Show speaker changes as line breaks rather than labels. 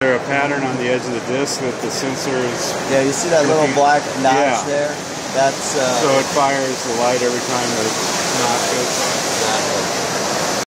there a pattern on the edge of the disc that the sensor is...
Yeah, you see that little black notch there? That's...
so it fires the light every time the notch goes by?
Exactly.